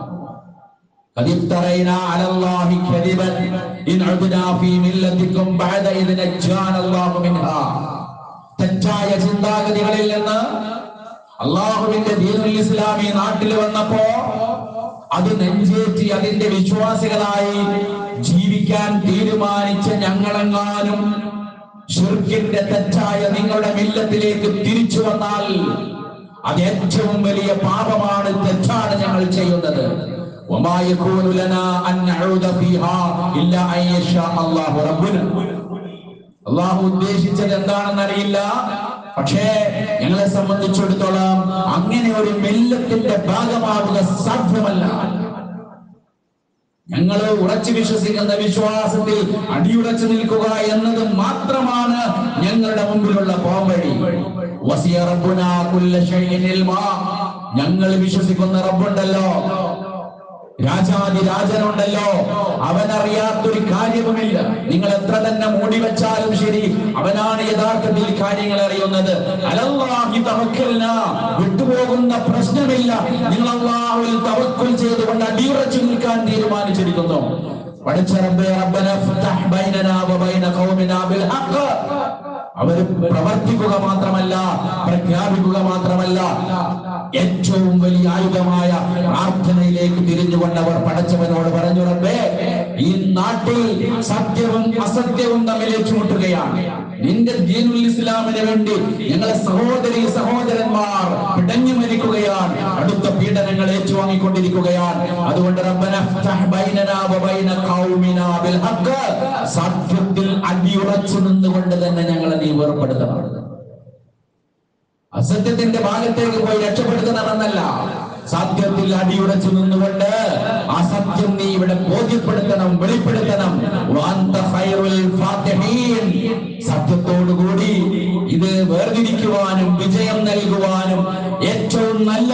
Speaker 1: തെറ്റായ ചിന്താഗതികളിൽ നിന്ന് അള്ളാഹുവിന്റെ ദീനുൽ ഇസ്ലാമി നാട്ടിൽ വന്നപ്പോ അത് നെഞ്ചേറ്റി അതിന്റെ വിശ്വാസികളായി ജീവിക്കാൻ തീരുമാനിച്ച ഞങ്ങളെങ്ങാനും ശിർക്കിന്റെ തെറ്റായ നിങ്ങളുടെ മില്ലത്തിലേക്ക് തിരിച്ചു വന്നാൽ അത് ഏറ്റവും വലിയ പാപമാണ്, തെറ്റാണ് ഞങ്ങൾ ചെയ്യുന്നത്. അള്ളാഹു ഉദ്ദേശിച്ചത് എന്താണെന്ന് അറിയില്ല, പക്ഷേ ഞങ്ങളെ സംബന്ധിച്ചിടത്തോളം അങ്ങനെ ഒരു മില്ലത്തിന്റെ ഭാഗമാവുക സാധ്യമല്ല. ഞങ്ങൾ ഉറച്ചു വിശ്വസിക്കുന്ന വിശ്വാസത്തിൽ അടിയുറച്ചു നിൽക്കുക എന്നത് മാത്രമാണ് ഞങ്ങളുടെ മുമ്പിലുള്ള പോംവഴി. ഞങ്ങൾ വിശ്വസിക്കുന്ന റബ്ബുണ്ടല്ലോ, രാജാതിരാജനുണ്ടല്ലോ, അവനറിയാത്തൊരു കാര്യവുമില്ല. നിങ്ങൾ എത്ര തന്നെ മൂടി വെച്ചാലും ശരി, അവനാണ് യഥാർത്ഥത്തിൽ കാര്യങ്ങൾ അറിയുന്നത്. അലല്ലാഹി തവക്കൽനാ, വിട്ടുപോകുന്ന പ്രശ്നമില്ല. നിങ്ങൾ അല്ലാഹുവിൽ തവക്കുൽ ചെയ്തുകൊണ്ട് അടിയുറച്ചു നിൽക്കാൻ തീരുമാനിച്ചിരിക്കുന്നു. പഠിച്ച റബ്ബേ റബ്ബനാ ഫതഹ് ബൈനനാ വബൈന ഖൗമിനാ ബിൽ ഹഖ്. അവർ പ്രവർത്തിക്കുക മാത്രമല്ല, പ്രഖ്യാപിക്കുക മാത്രമല്ല, ഏറ്റവും വലിയ ആയുധമായ പ്രാർത്ഥനയിലേക്ക് തിരിഞ്ഞുകൊണ്ട് അവർ പടച്ചവനോട് പറഞ്ഞു, റബ്ബേ, ഈ നാട്ടിൽ സത്യവും അസത്യവും തമ്മിൽ ഏറ്റുമുട്ടുകയാണ്. നിന്റെ ദീനുൽ ഇസ്ലാമിന് വേണ്ടി ഞങ്ങളെ സഹോദരി സഹോദരന്മാർ പിടഞ്ഞു മരിക്കുകയാണ്, അടുത്ത പീഡനങ്ങൾ ഏറ്റുവാങ്ങിക്കൊണ്ടിരിക്കുകയാണ്. അതുകൊണ്ട് റബ്ബനാ ഫതഹ് ബൈനനാ വബൈന ഖൗമിനാ ബിൽ ഹഖ്, സത്യത്തിൽ അടിയുറച്ചു നിന്നുകൊണ്ട് തന്നെ ഞങ്ങളെ നീ വേർപെടുത്തണം. അസത്യത്തിന്റെ ഭാഗത്തേക്ക് പോയി രക്ഷപ്പെടുത്തണമെന്നല്ല, സത്യത്തിൽ അടിയുറച്ചു നിന്നുകൊണ്ട് ആ സത്യം നീ ഇവിടെ ബോധ്യപ്പെടുത്തണം, വെളിപ്പെടുത്തണം. സത്യത്തോടുകൂടി ഇത് വേർതിരിക്കുവാനും വിജയം നൽകുവാനും ഏറ്റവും നല്ല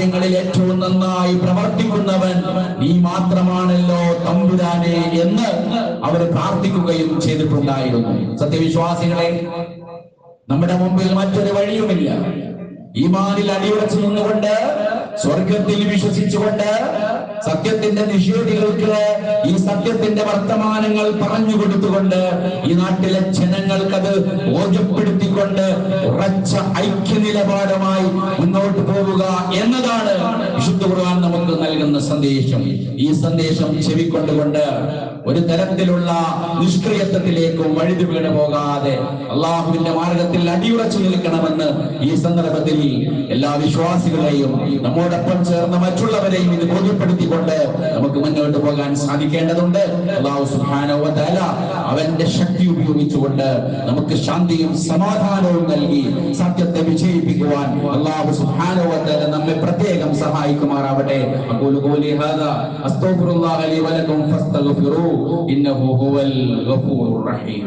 Speaker 1: കാര്യങ്ങളിൽ ഏറ്റവും നന്നായി പ്രവർത്തിക്കുന്നവൻ നീ മാത്രമാണല്ലോ തമ്പുരാനെ എന്ന് അവർ പ്രാർത്ഥിക്കുകയും ചെയ്തിട്ടുണ്ടായിരുന്നു. സത്യവിശ്വാസികളെ, നമ്മുടെ മുമ്പിൽ മറ്റൊരു വഴിയുമില്ല. ഈമാനിൽ അടിയുറച്ചു നിന്നുകൊണ്ട്, സ്വർഗത്തിൽ വിശ്വസിച്ചുകൊണ്ട്, സത്യത്തിന്റെ നിഷേധികൾക്ക് ഈ സത്യത്തിന്റെ വർത്തമാനങ്ങൾ പറഞ്ഞു കൊടുത്തുകൊണ്ട്, ഈ നാട്ടിലെ ജനങ്ങൾക്കത് ബോധ്യപ്പെടുത്തിക്കൊണ്ട് ഉറച്ച ഐക്യനിലപാടുമായി മുന്നോട്ട് പോവുക എന്നതാണ് വിശുദ്ധ ഖുർആൻ നമുക്ക് നൽകുന്ന സന്ദേശം. ഈ സന്ദേശം ചെവിക്കൊണ്ടുകൊണ്ട് ഒരു തരത്തിലുള്ള നിഷ്ക്രിയത്വത്തിലേക്കും വഴുതി വീണ് പോകാതെ അള്ളാഹുവിന്റെ മാർഗത്തിൽ അടിയുറച്ചു നിൽക്കണമെന്ന് ഈ സന്ദർഭത്തിൽ എല്ലാ വിശ്വാസികളെയും നമ്മോടൊപ്പം ചേർന്ന മറ്റുള്ളവരെയും ഇത് ബോധ്യപ്പെടുത്തിക്കൊണ്ട് നമുക്ക് മുന്നോട്ട് പോകാൻ സാധിക്കേണ്ടതുണ്ട്. അല്ലാഹു സുബ്ഹാനഹു വ തആല അവന്റെ ശക്തി ഉപയോഗിച്ചുകൊണ്ട് നമുക്ക് ശാന്തിയും സമാധാനവും നൽകി സത്യത്തെ വിജയിപ്പിക്കുവാൻ അല്ലാഹു സുബ്ഹാനഹു വ തആല നമ്മെ പ്രത്യേകം സഹായിക്കുമാറാവട്ടെ. അഖൂലു ഖൗലി ഹാദാ അസ്തഗ്ഫിറുല്ലാഹ ലി വ ലക്കും ഫസ്തഗ്ഫിറൂ ഇന്നഹു ഹുവൽ ഗഫൂറുർ റഹീം.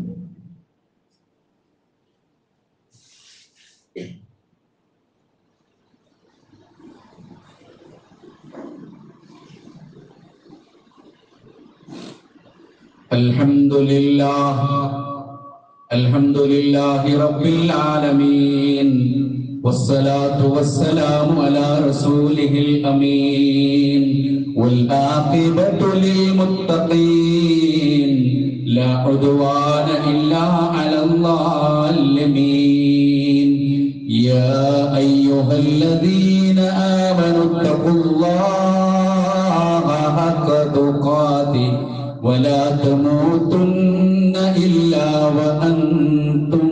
Speaker 1: അൽഹംദുലില്ലാഹി റബ്ബിൽ ആലമീൻ വസ്സലാത്തു വസ്സലാമു അലാ റസൂലിഹിൽ അമീൻ വൽ ആഖിബത്തു ലിൽ മുത്തഖീൻ ലാ ഉദ്വാന ഇല്ലാ അലൽ ളാലിമീൻ. യാ അയ്യുഹല്ലദീന ആമനു തഖുല്ലാഹ ഹഖ തുഖാതിഹി ولا تموتن إلا وأنتم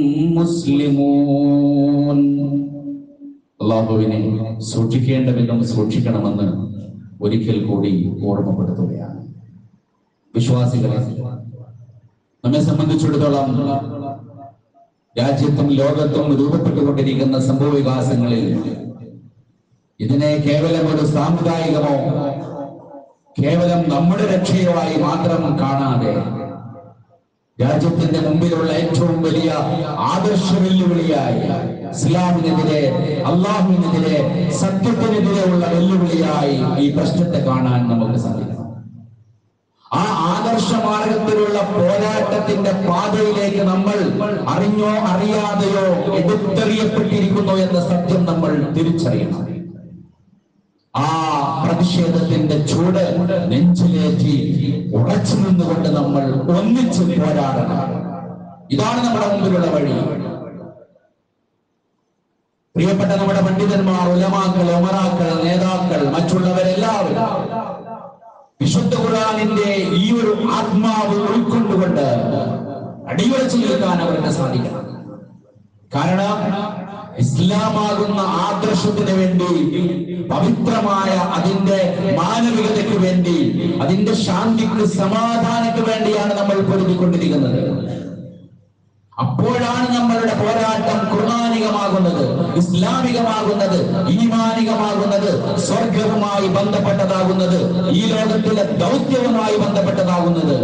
Speaker 1: مسلمون. അല്ലാഹുവിനെ സൂക്ഷിക്കേണ്ട വിധം സൂക്ഷിക്കണമെന്ന് ഒരിക്കൽ കൂടി ഓർമ്മപ്പെടുത്തുകയാണ്. വിശ്വാസികളെ, നമ്മെ സംബന്ധിച്ചിടത്തോളം രാജ്യത്തും ലോകത്തും രൂപപ്പെട്ടുകൊണ്ടിരിക്കുന്ന സംഭവ വികാസങ്ങളിൽ ഇതിനെ കേവലം ഒരു സാമുദായികമോ കേവലം നമ്മുടെ രക്ഷയുമായി മാത്രം കാണാതെ രാജ്യത്തിന്റെ മുമ്പിലുള്ള ഏറ്റവും വലിയ ആദർശ വെല്ലുവിളിയായി ഇസ്ലാമിനെതിരെ, അള്ളാഹുവിനെതിരെ, സത്യത്തിനെതിരെയുള്ള വെല്ലുവിളിയായി ഈ പ്രശ്നത്തെ കാണാൻ നമുക്ക് സാധിക്കണം. ആ ആദർശ മാർഗത്തിലുള്ള പോരാട്ടത്തിന്റെ പാതയിലേക്ക് നമ്മൾ അറിഞ്ഞോ അറിയാതെയോ എടുത്തെറിയപ്പെട്ടിരിക്കുന്നു എന്ന സത്യം നമ്മൾ തിരിച്ചറിയണം. ആ പ്രതിഷേധത്തിന്റെ ചൂട് നെഞ്ചിലേറ്റി ഉറച്ചു നിന്നുകൊണ്ട് നമ്മൾ ഒന്നിച്ച് പോരാടണം. ഇതാണ് നമ്മുടെ മുമ്പിലുള്ള വഴി. പ്രിയപ്പെട്ട നമ്മുടെ പണ്ഡിതന്മാർ, ഉലമാക്കൾ, ഉമറാക്കൾ, നേതാക്കൾ, മറ്റുള്ളവരെല്ലാവരും വിശുദ്ധ ഖുർആനിന്റെ ഈ ഒരു ആത്മാവ് ഉൾക്കൊണ്ടുകൊണ്ട് അടിയുറച്ചു നിൽക്കാൻ അവർക്ക് സാധിക്കണം. കാരണം ഇസ്ലാമാകുന്ന ആദർശത്തിന് വേണ്ടി, പവിത്രമായ അതിന്റെ മാനവികതയ്ക്ക് വേണ്ടി, അതിന്റെ ശാന്തിക്ക്, സമാധാനത്തിന് വേണ്ടിയാണ് നമ്മൾ പൊരുതിക്കൊണ്ടിരിക്കുന്നത്. അപ്പോഴാണ് നമ്മളുടെ പോരാട്ടം ഖുർആനികമാകുന്നത്, ഇസ്ലാമികമാകുന്നത്, ഈമാനികമാകുന്നത്, സ്വർഗവുമായി ബന്ധപ്പെട്ടതാകുന്നത്, ഈ ലോകത്തിലെ ദൗത്യവുമായി ബന്ധപ്പെട്ടതാകുന്നത്.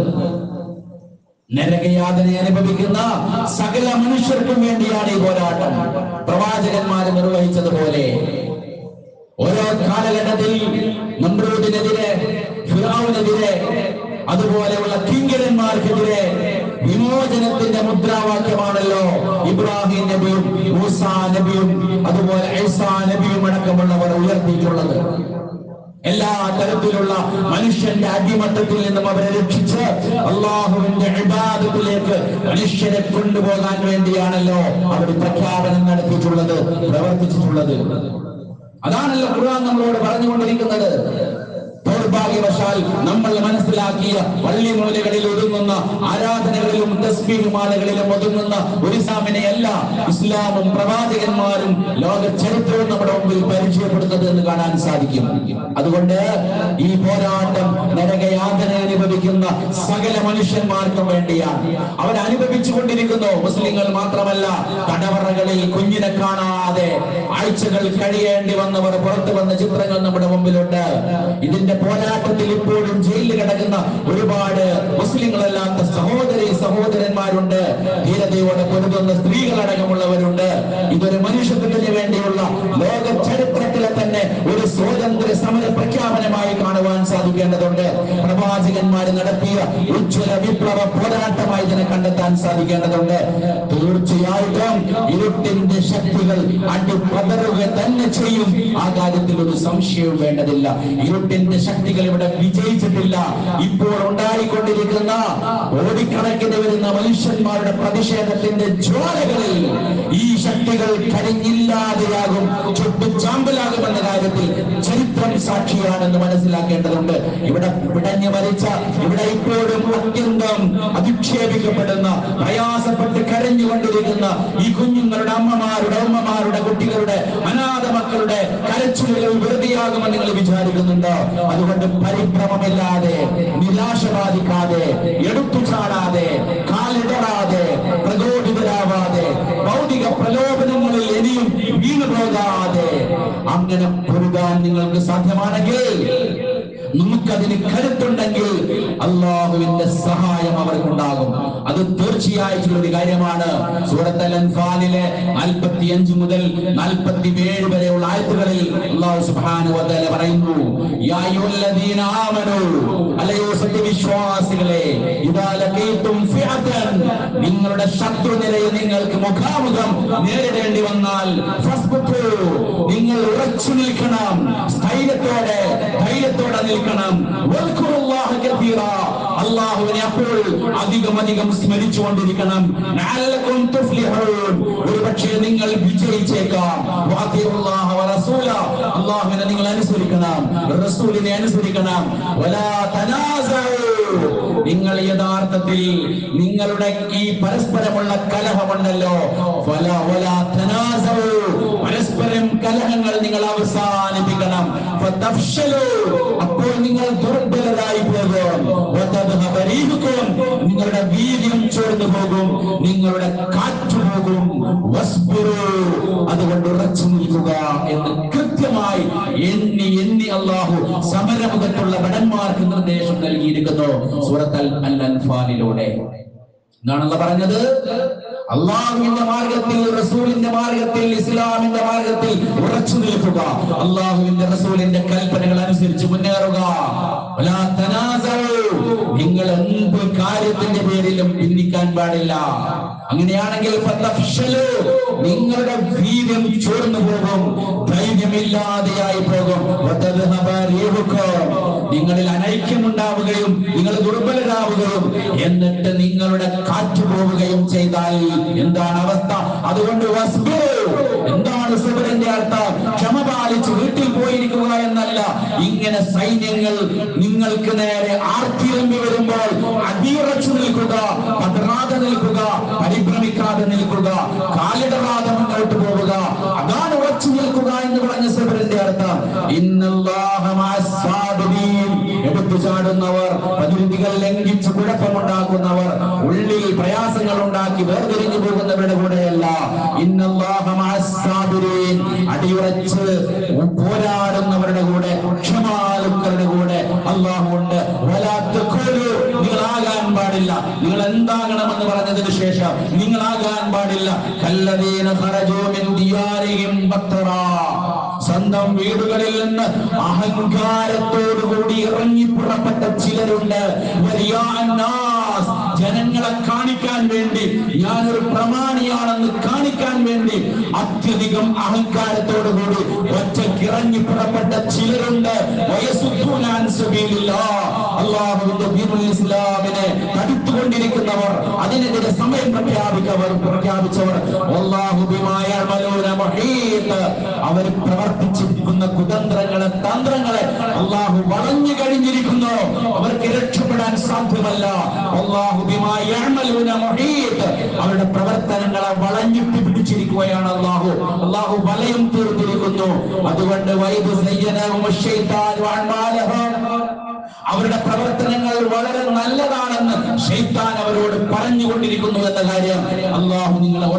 Speaker 1: നരകയാതന അനുഭവിക്കുന്ന സകല മനുഷ്യർക്കും വേണ്ടിയാണ് ഈ പോരാട്ടം. പ്രവാചകന്മാര് നിർവഹിച്ചതുപോലെ ഓരോ കാലഘട്ടത്തിൽ നമ്രൂദിനെതിരെ, ഫിർഔനെതിരെ, അതുപോലെയുള്ള കിങ്കരന്മാർക്കെതിരെ വിമോചനത്തിന്റെ മുദ്രാവാക്യമാണല്ലോ ഇബ്രാഹിം നബിയും മൂസാ നബിയും അതുപോലെ ഈസാ നബിയും അടക്കമുള്ളവർ ഉയർത്തിയിട്ടുള്ളത്. എല്ലാ തരത്തിലുള്ള മനുഷ്യന്റെ അടിമത്തത്തിൽ നിന്നും അവരെ രക്ഷിച്ച് അള്ളാഹുവിന്റെ ഇബാദത്തിലേക്ക് മനുഷ്യരെ കൊണ്ടുപോകാൻ വേണ്ടിയാണല്ലോ അവർ പ്രഖ്യാപനം നടത്തിയിട്ടുള്ളത്, പ്രവർത്തിച്ചിട്ടുള്ളത്. അതാണല്ലോ ഖുർആൻ നമ്മളോട് പറഞ്ഞുകൊണ്ടിരിക്കുന്നത്. ദൗർഭാഗ്യവശാൽ നമ്മൾ മനസ്സിലാക്കിയ പള്ളിമൂലകളിൽ ഒതുങ്ങുന്ന, ആരാധനകളിലും തസ്ബീഹുമാലകളിലും ഒതുങ്ങുന്ന ഒരു ഇസ്ലാമിനെയല്ല ഇസ്ലാമും പ്രവാചകന്മാരും ലോക ചരിത്രവും നമ്മുടെ മുമ്പിൽ പരിചയപ്പെടുന്നത് എന്ന് കാണാൻ സാധിക്കും. അതുകൊണ്ട് ഈ പോരാട്ടം നരകയാതന അനുഭവിക്കുന്ന സകല മനുഷ്യന്മാർക്കും വേണ്ടിയാണ്. അവരനുഭവിച്ചു കൊണ്ടിരിക്കുന്നു. മുസ്ലിങ്ങൾ മാത്രമല്ല, കടവറകളിൽ കുഞ്ഞിനെ കാണാതെ ആഴ്ചകൾ കഴിയേണ്ടി വന്നവർ പുറത്തു വന്ന ചിത്രങ്ങൾ നമ്മുടെ മുമ്പിലുണ്ട്. ഇതിന്റെ പോരാട്ടത്തിൽ ഇപ്പോഴും ജയിലിൽ കിടക്കുന്ന ഒരുപാട് മുസ്ലിങ്ങളല്ലാത്ത സഹോദരന്മാരുണ്ട്. ധീരതയോടെ പൊരുതുന്ന സ്ത്രീകളടക്കമുള്ളവരുണ്ട്. ഇതൊരു മനുഷ്യത്വത്തിന് വേണ്ടിയുള്ള ലോക ചരിത്രത്തിലെ തന്നെ സമര പ്രഖ്യാപനമായി കാണുവാൻ സാധിക്കേണ്ടതുണ്ട്. പ്രവാചകന്മാർ നടത്തിയ ഉജ്ജ്വല വിപ്ലവ പോരാട്ടമായി ഇതിനെ കണ്ടെത്താൻ സാധിക്കേണ്ടതുണ്ട്. തീർച്ചയായിട്ടും ഇരുട്ടിന്റെ ശക്തികൾ അടിപതറുക തന്നെ ചെയ്യും. ആ കാര്യത്തിൽ ഒരു സംശയവും വേണ്ടതില്ല. ഇരുട്ടിന്റെ ശക്തികൾ ഇവിടെ വിജയിച്ചിട്ടില്ല. ഇപ്പോൾ ഉണ്ടായിക്കൊണ്ടിരിക്കുന്ന കോടിക്കണക്കിന് വരുന്ന മനുഷ്യന്മാരുടെ പ്രതിഷേധത്തിന്റെ ജ്വാലകളിൽ ഈ ശക്തികൾ കരിഞ്ഞില്ലാതെയാകും, ചുട്ടുചാമ്പലാകുമെന്ന കാര്യത്തിൽ ചരിത്രം സാക്ഷിയാണെന്ന് മനസ്സിലാക്കേണ്ടതുണ്ട്. ഇവിടെ പിടഞ്ഞു മരിച്ച, ഇവിടെ ഇപ്പോഴും അത്യന്തം അധിക്ഷേപിക്കപ്പെടുന്ന, പ്രയാസപ്പെട്ട് കരഞ്ഞുകൊണ്ടിരിക്കുന്ന ഈ കുഞ്ഞുങ്ങളുടെ ഉമ്മമാരുടെ കുട്ടികളുടെ അനാഥ മക്കളുടെ കരച്ചിലുകൾ വെറുതെയാകുമെന്ന് നിങ്ങൾ വിചാരിക്കുന്നുണ്ടോ? അതുകൊണ്ട് പരിഭ്രമമില്ലാതെ, നിരാശ ബാധിക്കാതെ, എടുത്തു ചാടാതെ, കാലിടറാതെ, പ്രകോപിതരാവാതെ, ഭൗതിക പ്രലോഭനങ്ങളിൽ ഇനിയും വീണു പോകാതെ അങ്ങനെ പൊരുതാൻ നിങ്ങൾക്ക് സാധ്യമാണെങ്കിൽ, നമുക്കതിന് കരുത്തുണ്ടെങ്കിൽ അള്ളാഹുവിന്റെ സഹായം അവർക്കുണ്ടാകും. അത് തീർച്ചയായിട്ടുള്ള ഒരു കാര്യമാണ്. സൂറത്ത് അൽ-അൻഫാലിലെ 45 മുതൽ 47 വരെയുള്ള ആയത്തുകളിൽ അല്ലാഹു സുബ്ഹാനഹു വ തആല പറയുന്നു, യാ അയ്യുഹല്ലദീന ആമനൂ, അല്ലയോ സത്യവിശ്വാസികളെ, ഇദാ ലഖീതും ഫിഅതൻ, നിങ്ങളുടെ ശത്രുനിരയെ നിങ്ങൾക്ക് മുഖാമുഖം നേരിടേണ്ടി വന്നാൽ ഫസ്ബുതു, നിങ്ങൾ ഉറച്ചു നിൽക്കണം, ധൈര്യത്തോടെ നിൽക്കണം. വൽകുറുല്ലാഹ കതീറ, അല്ലാഹുവിനെ അപ്പോൾ അധികം സ്മരിച്ചുകൊണ്ടിരിക്കണം. ലഅല്ലകും തുഫ്ലിഹൂൻ, ഒരുപക്ഷേ നിങ്ങൾ വിജയിച്ചേക്കാം. വഅതിഉല്ലാഹ വറസൂല, അല്ലാഹുവിനെ നിങ്ങൾ അനുസരിക്കണം, റസൂലിനെ അനുസരിക്കണം. വലാ തനാസഉ, നിങ്ങൾ യഥാർത്ഥത്തിൽ നിങ്ങളുടെ ഈ പരസ്പരമുള്ള കലഹമുണ്ടല്ലോ, വലാ തനാസഉ, പരസ്പരം കലഹങ്ങൾ നിങ്ങൾ അവസാനിപ്പിക്കണം. ഫതഫ്ശലു, അപ്പോൾ നിങ്ങൾ ദുർബലരായി പോകും. വതദ്ഹബ റീഹുകും, നിങ്ങളുടെ വീര്യം ചോർന്നു പോകും, നിങ്ങളുടെ കാറ്റ് പോകും. വസ്ബിറു, അതുകൊണ്ട് ഉറച്ചു നിൽക്കുക എന്ന് കൃത്യമായി എണ്ണി അല്ലാഹു സമരമുഖത്തുള്ള ഭടന്മാർക്ക് നിർദ്ദേശം നൽകിയിരിക്കുന്നു സൂറത്ത് അൽ-അൻഫാലിലൂടെ. എന്താണല്ലോ പറഞ്ഞത്? അള്ളാഹുവിന്റെ മാർഗത്തിൽ, റസൂലിന്റെ മാർഗത്തിൽ, ഇസ്ലാമിന്റെ മാർഗത്തിൽ ഉറച്ചു നിൽക്കുക, അള്ളാഹുവിന്റെ റസൂലിന്റെ കൽപ്പനകൾ അനുസരിച്ച് മുന്നേറുക. നിങ്ങൾ എന്ത് കാര്യത്തിന്റെ പേരിലും ഭിന്നിക്കാൻ പാടില്ല. അങ്ങനെയാണെങ്കിൽ നിങ്ങളുടെ വീര്യം ചോർന്നു പോകും, ധൈര്യമില്ലാതെയായി പോകും. നിങ്ങളിൽ അനൈക്യമുണ്ടാവുകയും നിങ്ങൾ ദുർബലരാവുകയും എന്നിട്ട് നിങ്ങളുടെ കാറ്റ് പോവുകയും ചെയ്താൽ എന്താണ് അവസ്ഥ? അതുകൊണ്ട് എന്താണ് സബറിന്റെ അർത്ഥം? ക്ഷമ പാലിച്ച് വീട്ടിൽ പോയിരിക്കുക എന്നല്ല. ഇങ്ങനെ സൈന്യങ്ങൾ നിങ്ങൾക്ക് നേരെ ആർത്തിരമ്പി വരുമ്പോൾ അടിയുറച്ചു നിൽക്കുക, പതറാതെ നിൽക്കുക, പരിഭ്രമിക്കാതെ നിൽക്കുക, കാലിടറാതെ മുന്നോട്ട് പോവുക. അതാണ് ഉറച്ചു നിൽക്കുക എന്ന് പറഞ്ഞ സബറിന്റെ അർത്ഥം. ഇന്നല്ലാഹ മഅസ് സാബിരീൻ, എടുത്തു ചാടുന്നവർ, പരിധികൾ ലംഘിച്ച് കുഴപ്പമുണ്ടാക്കുന്നവർ, ഉള്ളിൽ പ്രയാസങ്ങൾ ഉണ്ടാക്കി വേർതിരിഞ്ഞു പോകുന്നവരുടെ കൂടെയല്ല. ഇന്നല്ലാഹ മഅസ് സാബിരീൻ, അടിയുറച്ച് പോരാടുന്നവരുടെ കൂടെ, ക്ഷമാലുക്കളുടെ കൂടെ അല്ലാഹു ഉണ്ട്. വലാ തഖൂലു, നിങ്ങളാകാൻ പാടില്ല. നിങ്ങൾ എന്താകണമെന്ന് പറഞ്ഞതിന് ശേഷം നിങ്ങളാകാൻ പാടില്ല. കല്ലദീന ഖറജൂ മിൻ ദിയാരിഹിം ബത്തറാ, സ്വന്തം വീടുകളിൽ നിന്ന് അഹങ്കാരത്തോടുകൂടി ഇറങ്ങി പുറപ്പെട്ട ചിലരുണ്ട്. ജനങ്ങളെ കാണിക്കാൻ വേണ്ടി, ഞാനൊരു പ്രമാണിയാണെന്ന് കാണിക്കാൻ വേണ്ടി അത്യധികം അഹങ്കാരത്തോടുകൂടി ഒറ്റക്കിറങ്ങി പുറപ്പെട്ട ചിലരുണ്ട്. അല്ലാഹുവിന്റെ ദീനുൽ ഇസ്ലാമിനെ തടുത്തുകൊണ്ടിരിക്കുന്നവർ, അതിനെതിരെ സമയം പ്രഖ്യാപിച്ചവർ, വല്ലാഹു ബിമാ യഅമലൂന മുഹീത്ത്, അവർ പ്രവർത്തിച്ചിരിക്കുന്ന കുതന്ത്രങ്ങളെ, തന്ത്രങ്ങളെ അല്ലാഹു വളഞ്ഞു കഴിഞ്ഞിരിക്കുന്നു. അവർക്ക് രക്ഷപ്പെടാൻ സാധ്യമല്ല. വല്ലാഹു ബിമാ യഅമലൂന മുഹീത്ത്, അവരുടെ പ്രവർത്തനങ്ങളെ വളഞ്ഞിട്ട് പിടിച്ചിരിക്കുകയാണ് അല്ലാഹു. അല്ലാഹു വലയം തീർത്തിരിക്കുന്നു. അതുകൊണ്ട് വൈദു സയ്യനഹും ശൈത്താനു അഅമാലഹും, അവരുടെ പ്രവർത്തനങ്ങൾ വളരെ നല്ലതാണെന്ന് ശൈത്താൻ അവരോട് പറഞ്ഞുകൊണ്ടിരിക്കുന്നു എന്ന കാര്യം അല്ലാഹു നിങ്ങളെ ഓർമ്മപ്പെടുത്തുക.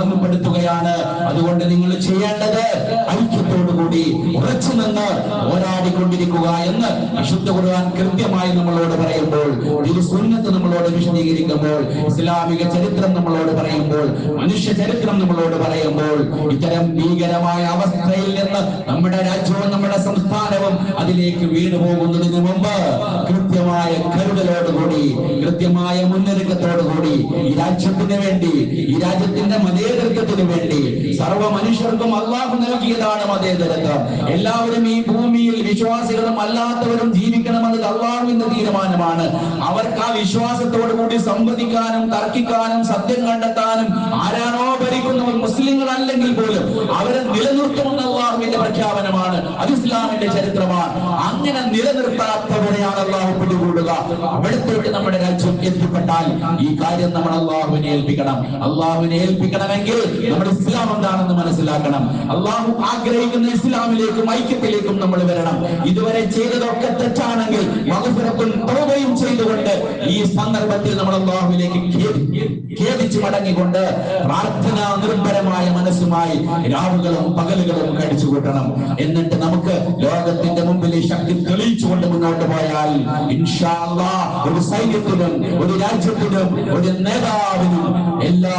Speaker 1: നടത്തുകയാണ്. അതുകൊണ്ട് നിങ്ങൾ ചെയ്യേണ്ടത് ഐക്യത്തോടുകൂടി ഉറച്ചു നിന്ന് പോരാടിക്കൊണ്ടിരിക്കുക എന്ന് വിശുദ്ധ ഖുർആൻ കൃത്യമായി നമ്മളോട് പറയുമ്പോൾ, സുന്നത്ത് നമ്മളോട് വിശദീകരിക്കുമ്പോൾ, ഇസ്ലാമിക ചരിത്രം നമ്മളോട് പറയുമ്പോൾ, മനുഷ്യ ചരിത്രം നമ്മളോട് പറയുമ്പോൾ, ഇത്തരം ഭീകരമായ അവസ്ഥയിൽ നിന്ന് നമ്മുടെ രാജ്യവും നമ്മുടെ സംസ്ഥാനവും അതിലേക്ക് വീണു പോകുന്നതിന് മുമ്പ് കൃത്യമായ കരുതലോടുകൂടി, കൃത്യമായ മുന്നൊരുക്കത്തോടുകൂടി ഈ രാജ്യത്തിന് വേണ്ടി, ഈ രാജ്യത്തിന്റെ മതേതരത്വത്തിന് വേണ്ടി, സർവ്വ മനുഷ്യർക്കും അള്ളാഹു നൽകിയതാണ് മതേതരത്വം. എല്ലാവരും ഈ ഭൂമിയിൽ വിശ്വാസികളും അല്ലാത്തവരും ജീവിക്കണമെന്നത് അള്ളാഹുവിന്റെ തീരുമാനമാണ്. അവർക്ക് ആ വിശ്വാസത്തോടു കൂടി സംവദിക്കാനും തർക്കിക്കാനും സത്യം കണ്ടെത്താനും ആരാണോ ഭരിക്കുന്നവർ മുസ്ലിങ്ങളല്ലെങ്കിൽ പോലും അവരെ നിലനിർത്തുമെന്ന് അള്ളാഹുവിന്റെ പ്രഖ്യാപനമാണ്. അത് ഇസ്ലാമിന്റെ ചരിത്രമാണ്. അങ്ങനെ നിലനിർത്താത്തവരെയാണ് അള്ളാഹു പിടികൂടുക. അവിടത്തേക്ക് നമ്മുടെ രാജ്യം എത്തിപ്പെട്ടാൽ ഈ കാര്യം നമ്മൾ അള്ളാഹുവിനെ ഏൽപ്പിക്കണം. അള്ളാഹുവിനെ ഏൽപ്പിക്കണമെങ്കിൽ നമ്മൾ ഇസ്ലാം എന്താണെന്ന് മനസ്സിലാക്കണം. അള്ളാഹു ആഗ്രഹിക്കുന്ന ഇസ്ലാമിലേക്കും ഐക്യത്തിലേക്കും നമ്മൾ വരണം. ഇതുവരെ ചെയ്തതൊക്കെ തെറ്റാണെങ്കിൽ മഗ്ഫിറത്തും തൗബയും ചെയ്തുകൊണ്ട് ഈ സന്ദർഭത്തിൽ നമ്മൾ അള്ളാഹുവിലേക്ക് ഖേദിച്ച് മടങ്ങിക്കൊണ്ട് പ്രാർത്ഥനാ നിർഭരമായ മനസ്സുമായി രാവുകളും പകലുകളും കഴിച്ചു കൂട്ടണം. എന്നിട്ട് നമുക്ക് ലോകത്തിന്റെ മുമ്പിൽ ഈ ശക്തി തെളിയിച്ചുകൊണ്ട് മുന്നോട്ട് പോയാൽ ഇൻഷാ അല്ലാഹ് ഒരു സൈന്യത്തിനും ഒരു രാജ്യത്തിനും ഒരു നേതാവിനും എല്ലാ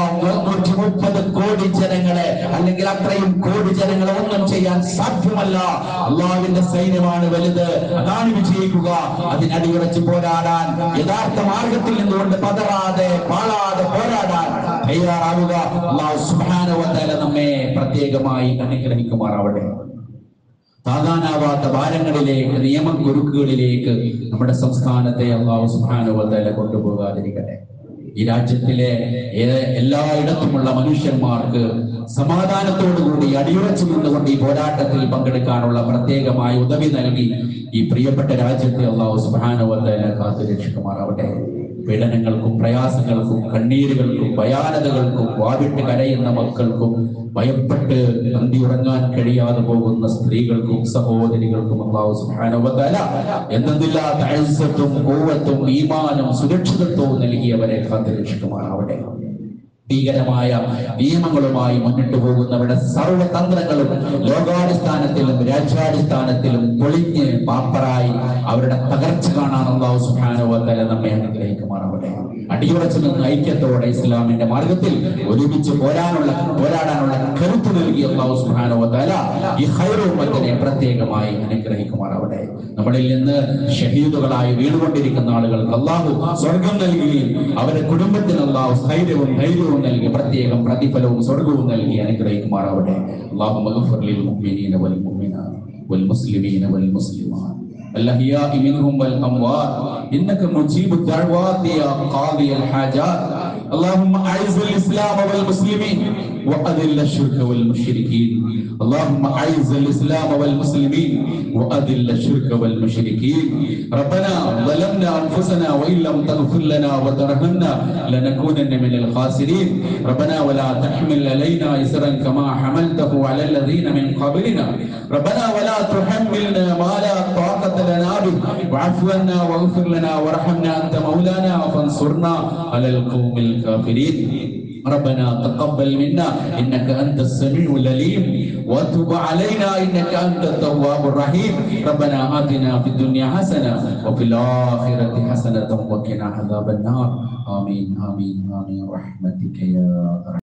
Speaker 1: 130 കോടി ജനങ്ങളെ അല്ലെങ്കിൽ അത്രയും കോടി ജനങ്ങളെ ഒന്നും ചെയ്യാൻ സാധ്യമല്ല. അള്ളാഹുവിന്റെ സൈന്യമാണ് വലുത്. അതാണ് വിജയിക്കുക. അതിനടിയുറച്ച് പോരാടാൻ, യഥാർത്ഥ മാർഗത്തിൽ നിന്നുകൊണ്ട് പതറാതെ പാളാതെ പോരാടാൻ തയ്യാറാവുക. അല്ലാഹു സുബ്ഹാനഹു വ തആല നമ്മെ പ്രത്യേകമായി അനുഗ്രഹിക്കുമാറാവട്ടെ. താങ്ങാനാവാത്ത ഭാരങ്ങളിലേക്ക്, നിയമക്കുരുക്കുകളിലേക്ക് നമ്മുടെ സംസ്ഥാനത്തെ അല്ലാഹു സുബ്ഹാനഹു വ തആല കൊണ്ടുപോകാതിരിക്കട്ടെ. ഈ രാജ്യത്തിലെ എല്ലായിടത്തുമുള്ള മനുഷ്യന്മാർക്ക് സമാധാനത്തോടുകൂടി അടിയുറച്ചു നിന്നുകൊണ്ട് ഈ പോരാട്ടത്തിൽ പങ്കെടുക്കാനുള്ള പ്രത്യേകമായ ഉദവി നൽകി ഈ പ്രിയപ്പെട്ട രാജ്യത്തെ അല്ലാഹു സുബ്ഹാനഹു വ തആല കാത്തു രക്ഷിക്കുമാറാവട്ടെ. പീഡനങ്ങൾക്കും പ്രയാസങ്ങൾക്കും കണ്ണീരുകൾക്കും ഭയാനതകൾക്കും വാവിട്ട് കരയുന്ന മക്കൾക്കും ഭയപ്പെട്ട് അന്തി ഉറങ്ങാൻ കഴിയാതെ പോകുന്ന സ്ത്രീകൾക്കും സഹോദരികൾക്കും അല്ലാഹു സുബ്ഹാനഹു വ തആല എന്തെന്നില്ലാത്ത ഇസ്സത്തും ഖുവ്വത്തും ഈമാനും സുരക്ഷിതത്വവും നൽകിയവരെ കാത്തുരക്ഷിക്കുമാറാവട്ടെ. ഭീകരമായ നിയമങ്ങളുമായി മുന്നിട്ട് പോകുന്നവരുടെ സർവ്വതന്ത്രങ്ങളും ലോകാടിസ്ഥാനത്തിലും രാജ്യാടിസ്ഥാനത്തിലും പൊളിഞ്ഞ് പാപ്പറായി അവരുടെ തകർച്ച കാണാൻ അല്ലാഹു സുബ്ഹാനഹു വ തആല നമ്മെ അനുഗ്രഹിക്കുമാറാവട്ടെ. അടിയുറച്ചു നിന്ന് ഐക്യത്തോടെ ഇസ്ലാമിന്റെ മാർഗത്തിൽ ഒരുമിച്ച് പോരാടാനുള്ള കരുത്ത് നൽകി അല്ലാഹു സുബ്ഹാനഹു വ തആല ഈ ഖൈറു ഉമ്മത്തിനെ പ്രത്യേകമായി അനുഗ്രഹിക്കുമാറാവട്ടെ. നമ്മളിൽ നിന്ന് ഷഹീദുകളായി വീണുകൊണ്ടിരിക്കുന്ന ആളുകൾക്ക് അല്ലാഹു സ്വർഗം നൽകുകയും അവരുടെ കുടുംബത്തിന് അല്ലാഹു സ്ഥൈര്യവും ധൈര്യവും നൽകി പ്രത്യേകം പ്രതിഫലവും സ്വർഗവും നൽകി അനുഗ്രഹിക്കുമാറാവട്ടെ. അല്ലാഹുമ്മ ഗ്ഫിർ ലിൽ മുഅ്മിനീന വൽ മുഅ്മിനാത്ത് വൽ മുസ്ലിമീന വൽ മുസ്ലിമാത്ത് الأحياء منهم والأموات إنك مجيب الدعوات يا قاضي الحاجات. اللهم أعز الإسلام والمسلمين وأذل الشرك والمشركين. اللهم أعز الإسلام والمسلمين وأذل الشرك والمشركين. ربنا ظلمنا أنفسنا وإن لم تغفر لنا وترحمنا لنكونن من الخاسرين. ربنا ولا تحمل علينا إصرا كما حملته على الذين من قبلنا. ربنا ولا تحملنا ما لا طاقة لنا به واعف عنا واغفر لنا وارحمنا أنت مولانا فانصرنا على القوم الكافرين. ربنا تقبل منا إنك أنت السميع العليم وتب علينا إنك أنت التواب الرحيم. ربنا آتنا في الدنيا حسنة وفي الآخرة حسنة وقنا عذاب النار. آمين آمين آمين رحمتك يا